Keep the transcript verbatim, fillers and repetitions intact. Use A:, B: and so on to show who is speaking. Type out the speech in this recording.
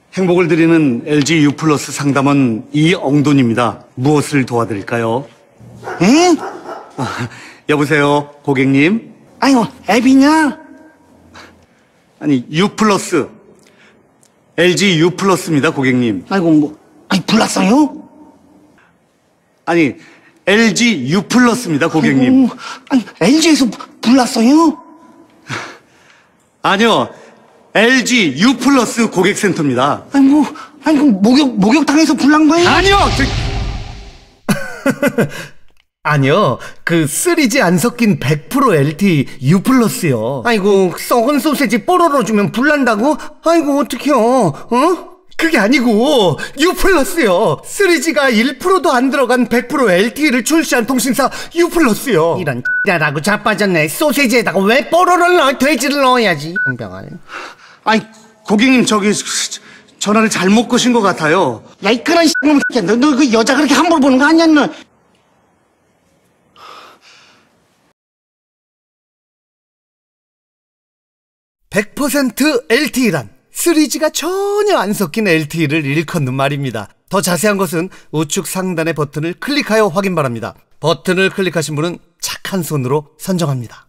A: 행복을 드리는 엘지 U 플러스 상담원 이엉돈입니다. 무엇을 도와드릴까요?
B: 에?
A: 아, 여보세요, 고객님?
B: 아이고, 앱이냐?
A: 아니, U 플러스. 엘지 U 플러스입니다, 고객님.
B: 아이고, 뭐, 아니, 불났어요?
A: 아니, 엘지 U 플러스입니다, 고객님.
B: 아이고, 아니, 엘지에서 불났어요?
A: 아니요, 엘지 U 플러스 고객센터입니다.
B: 아이고, 아이고, 목욕, 목욕탕에서 불난 거예요?
A: 아니요! 저...
C: 아니요, 그 쓰리지 안 섞인 백 퍼센트 엘티이 U 플러스요. 아이고, 썩은 소세지 뽀로로 주면 불난다고? 아이고, 어떡해요, 어? 그게 아니고 U 플러스요. 쓰리지가 일 퍼센트도 안 들어간 백 퍼센트 엘티이를 출시한 통신사 U 플러스요. 이런 X라고 자빠졌네. 소세지에다가 왜 뽀로로를 넣어? 돼지를 넣어야지. 병병알.
A: 아니, 고객님, 저기, 전화를 잘못 거신 것 같아요.
B: 야, 이 그런 X놈 새끼야. 너, 너 그 여자 그렇게 함부로 보는 거 아니야, 너?
C: 백 퍼센트 엘티이란 쓰리지가 전혀 안 섞인 엘티이를 일컫는 말입니다. 더 자세한 것은 우측 상단의 버튼을 클릭하여 확인 바랍니다. 버튼을 클릭하신 분은 착한 손으로 선정합니다.